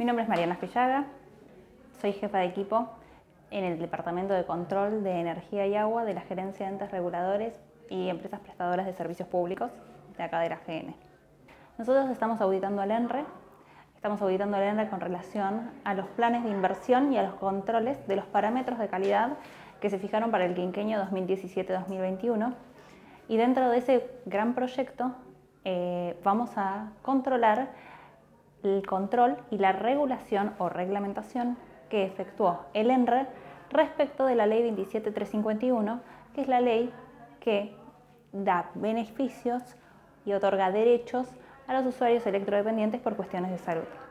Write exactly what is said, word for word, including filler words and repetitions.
Mi nombre es Mariana Fellaga, soy jefa de equipo en el Departamento de Control de Energía y Agua de la Gerencia de Entes Reguladores y Empresas Prestadoras de Servicios Públicos de acá de la G N. Nosotros estamos auditando al ENRE, estamos auditando al ENRE con relación a los planes de inversión y a los controles de los parámetros de calidad que se fijaron para el quinquenio dos mil diecisiete dos mil veintiuno, y dentro de ese gran proyecto eh, vamos a controlar el control y la regulación o reglamentación que efectuó el ENRE respecto de la ley veintisiete mil trescientos cincuenta y uno, que es la ley que da beneficios y otorga derechos a los usuarios electrodependientes por cuestiones de salud.